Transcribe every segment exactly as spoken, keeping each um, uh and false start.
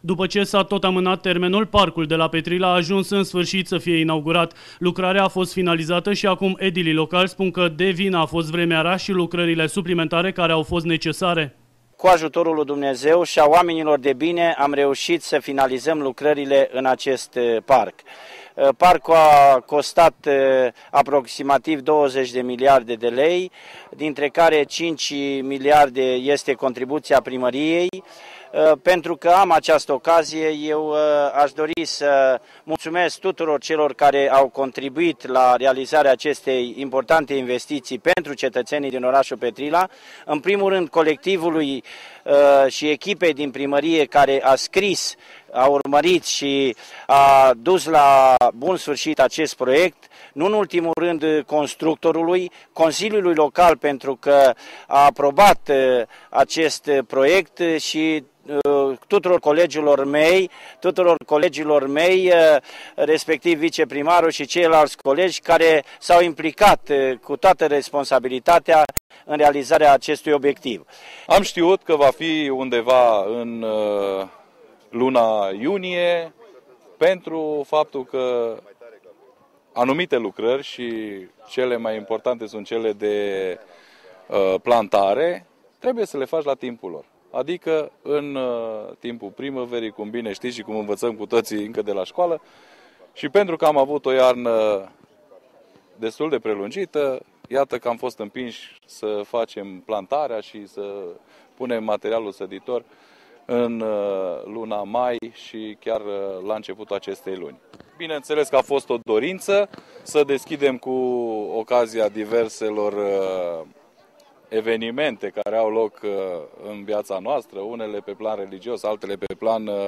După ce s-a tot amânat termenul, parcul de la Petrila a ajuns în sfârșit să fie inaugurat. Lucrarea a fost finalizată și acum edilii locali spun că de vină a fost vremea rea și lucrările suplimentare care au fost necesare. Cu ajutorul lui Dumnezeu și a oamenilor de bine am reușit să finalizăm lucrările în acest parc. Parcul a costat aproximativ douăzeci de miliarde de lei, dintre care cinci miliarde este contribuția primăriei. Pentru că am această ocazie, eu aș dori să mulțumesc tuturor celor care au contribuit la realizarea acestei importante investiții pentru cetățenii din orașul Petrila. În primul rând, colectivului și echipei din primărie care a scris, a urmărit și a dus la bun sfârșit acest proiect. Nu în ultimul rând constructorului, Consiliului Local pentru că a aprobat acest proiect și tuturor colegilor mei, tuturor colegilor mei, respectiv viceprimarul și ceilalți colegi care s-au implicat cu toată responsabilitatea în realizarea acestui obiectiv. Am știut că va fi undeva în luna iunie pentru faptul că anumite lucrări și cele mai importante sunt cele de plantare, trebuie să le faci la timpul lor. Adică în uh, timpul primăverii, cum bine știți și cum învățăm cu toții încă de la școală. Și pentru că am avut o iarnă destul de prelungită, iată că am fost împinși să facem plantarea și să punem materialul săditor în uh, luna mai și chiar uh, la începutul acestei luni. Bineînțeles că a fost o dorință să deschidem cu ocazia diverselor uh, evenimente care au loc uh, în viața noastră, unele pe plan religios, altele pe plan uh,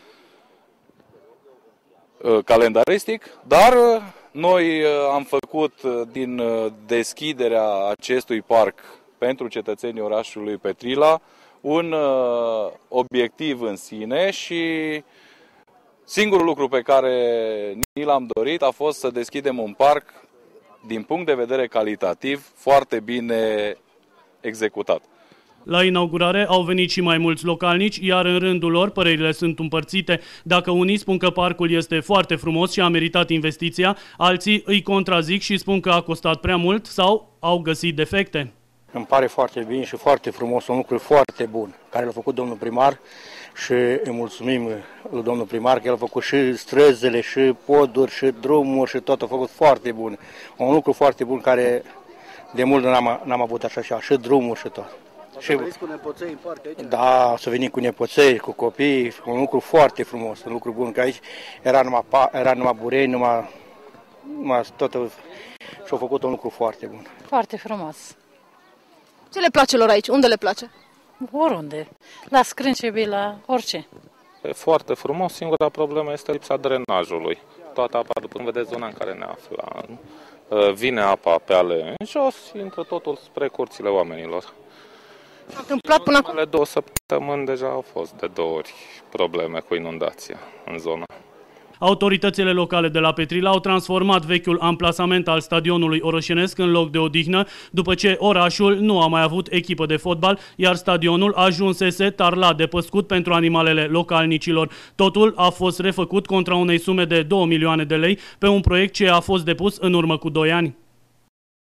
uh, calendaristic, dar uh, noi uh, am făcut uh, din uh, deschiderea acestui parc pentru cetățenii orașului Petrila un uh, obiectiv în sine și singurul lucru pe care ni l-am dorit a fost să deschidem un parc din punct de vedere calitativ foarte bine executat. La inaugurare au venit și mai mulți localnici, iar în rândul lor părerile sunt împărțite. Dacă unii spun că parcul este foarte frumos și a meritat investiția, alții îi contrazic și spun că a costat prea mult sau au găsit defecte. Îmi pare foarte bine și foarte frumos, un lucru foarte bun care l-a făcut domnul primar și îi mulțumim lui domnul primar că el a făcut și străzile, și poduri, și drumuri și tot a făcut foarte bun. Un lucru foarte bun care de mult n-am, n-am avut așa și, și drumuri și tot. Și veniți cu nepoței în parc aici? Da, să venim cu nepoței, cu copii, un lucru foarte frumos, un lucru bun, că aici era numai, era numai burei, numai, numai tot, și au făcut un lucru foarte bun. Foarte frumos. Ce le place lor aici? Unde le place? Oriunde. La Scrâncebii, la orice. E foarte frumos, singura problemă este lipsa drenajului. Toată apa, după cum vedeți zona în care ne aflăm, vine apa pe ale în jos, intră totul spre curțile oamenilor. S-a întâmplat până acum? În două săptămâni deja au fost de două ori probleme cu inundația în zona. Autoritățile locale de la Petrila au transformat vechiul amplasament al stadionului orășenesc în loc de odihnă, după ce orașul nu a mai avut echipă de fotbal, iar stadionul ajunsese tarlat de păscut pentru animalele localnicilor. Totul a fost refăcut contra unei sume de două milioane de lei pe un proiect ce a fost depus în urmă cu doi ani.